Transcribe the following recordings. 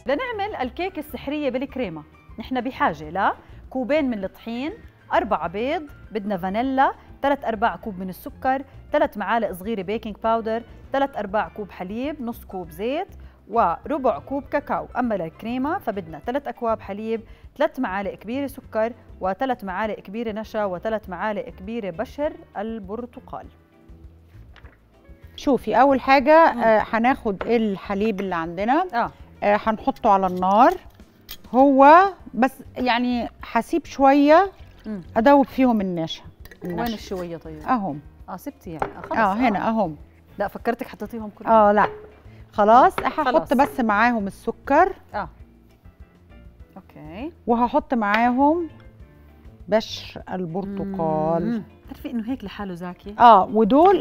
بدنا نعمل الكيك السحرية بالكريمة. نحن بحاجة لكوبين من الطحين، 4 بيض، بدنا فانيلا، 3/4 كوب من السكر، 3 معالق صغيرة بيكنج باودر، 3/4 كوب حليب، نص كوب زيت، وربع كوب كاكاو. أما للكريمة فبدنا 3 أكواب حليب، 3 معالق كبيرة سكر، و3 معالق كبيرة نشا، و3 معالق كبيرة بشر البرتقال. شوفي أول حاجة هناخد الحليب اللي عندنا هنحطه على النار. هو بس يعني هسيب شوية أدوب فيهم النشا. وين الشوية طيب؟ أهم. سبتي يعني خلاص. هنا أهم. لا فكرتك حطيتيهم كلهم. لا خلاص. هحط بس معاهم السكر. اوكي. وهحط معاهم بشر البرتقال. بتعرفي انه هيك لحاله زاكي. ودول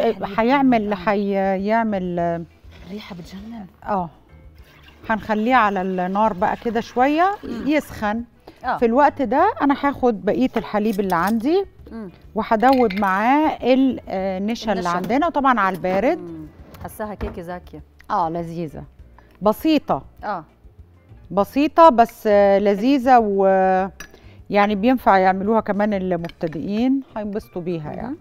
هيعمل ريحه بتجنن. هنخليه على النار بقى كده شويه يسخن. في الوقت ده انا هاخد بقيه الحليب اللي عندي وهدوب معاه النشا اللي عندنا، وطبعا على البارد. حساها كيكه زاكيه. لذيذه بسيطه. بسيطه بس لذيذه، ويعني بينفع يعملوها كمان المبتدئين هينبسطوا بيها يعني.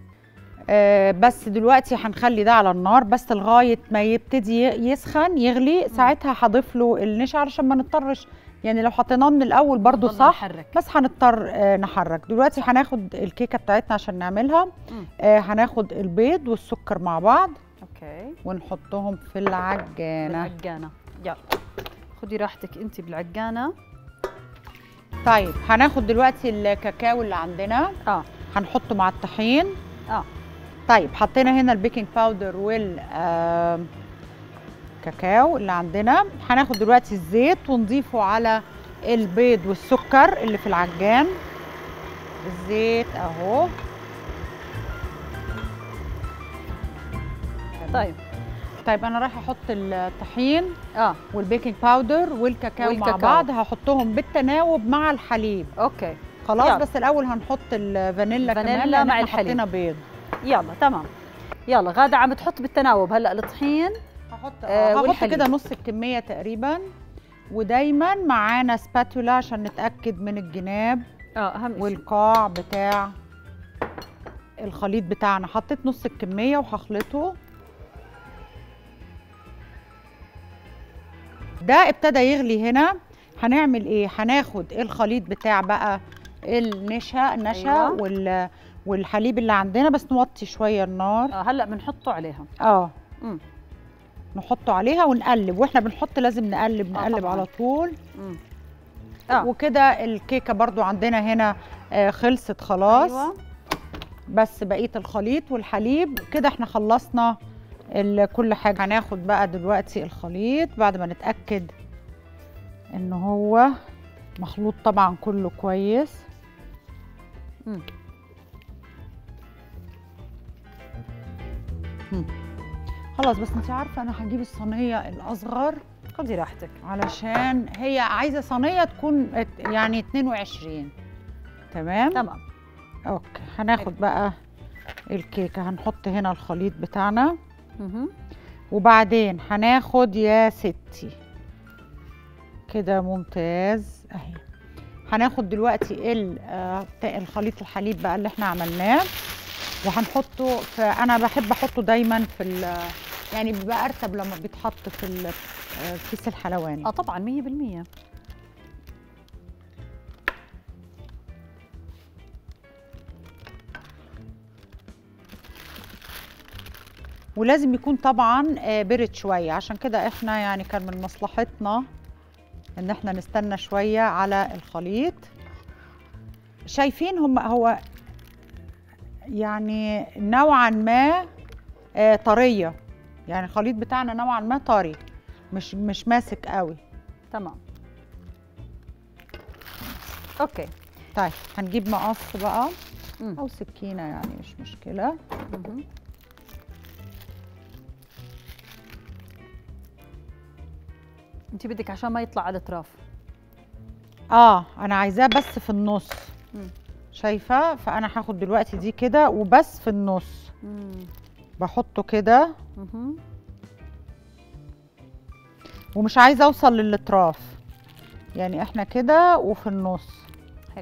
بس دلوقتي هنخلي ده على النار بس لغايه ما يبتدي يسخن يغلي. ساعتها هضيف له النشا علشان ما نضطرش، يعني لو حطيناه من الاول برضو صح بس هنضطر نحرك. دلوقتي هناخد الكيكه بتاعتنا عشان نعملها. هناخد البيض والسكر مع بعض. اوكي. ونحطهم في العجانه. يلا خدي راحتك انت بالعجانه. طيب هناخد دلوقتي الكاكاو اللي عندنا. هنحطه مع الطحين. طيب حطينا هنا البيكنج باودر والكاكاو اللي عندنا. هناخد دلوقتي الزيت ونضيفه على البيض والسكر اللي في العجان. الزيت اهو. طيب انا رايحه احط الطحين والبيكنج باودر والكاكاو مع بعض. هحطهم بالتناوب مع الحليب. اوكي خلاص. يلا. بس الاول هنحط الفانيلا كمان مع الحليب. حطينا بيض. يلا تمام. يلا غادة عم تحط بالتناوب هلا الطحين. هحط كده نص الكميه تقريبا، ودايما معانا سباتولا عشان نتاكد من الجناب اهم والقاع بتاع الخليط بتاعنا. حطيت نص الكميه وهخلطه. ده ابتدى يغلي هنا. هنعمل ايه؟ هناخد الخليط بتاع بقى النشا والحليب اللي عندنا، بس نوطي شويه النار. هلا بنحطه عليها. نحطه عليها ونقلب، واحنا بنحط لازم نقلب على طول. وكده الكيكه برضو عندنا هنا خلصت خلاص. أيوة. بس بقيه الخليط والحليب كده احنا خلصنا كل حاجه. هناخد بقى دلوقتي الخليط بعد ما نتاكد ان هو مخلوط طبعا كله كويس. خلاص. بس انت عارفه انا هجيب الصينيه الاصغر. خدي راحتك علشان هي عايزه صينيه تكون يعني 22. تمام. اوكي. هناخد بقى الكيكه. هنحط هنا الخليط بتاعنا. وبعدين هناخد يا ستي كده ممتاز اهي. هناخد دلوقتي الخليط الحليب بقى اللي احنا عملناه وهنحطه انا بحب احطه دايما يعني بيبقى ارتب لما بيتحط في الكيس الحلواني. طبعا 100%. ولازم يكون طبعا برد شويه، عشان كده احنا يعني كان من مصلحتنا ان احنا نستنى شويه على الخليط. شايفين هو يعني نوعا ما طريه، يعني الخليط بتاعنا نوعا ما طري، مش ماسك قوي. تمام. اوكي. طيب هنجيب مقص بقى او سكينه يعني مش مشكله. انت بدك عشان ما يطلع على الاطراف. انا عايزاه بس في النص. شايفه؟ فانا هاخد دلوقتي دي كده وبس في النص. بحطه كده. ومش عايزه اوصل للاطراف، يعني احنا كده وفي النص. حلو.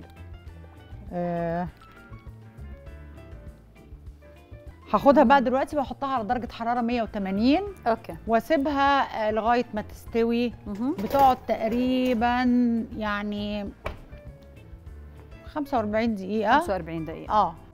هاخدها بقى دلوقتي واحطها على درجه حراره 180. اوكي. واسيبها لغايه ما تستوي. بتقعد تقريبا يعني 45 دقيقه. 45 دقيقه.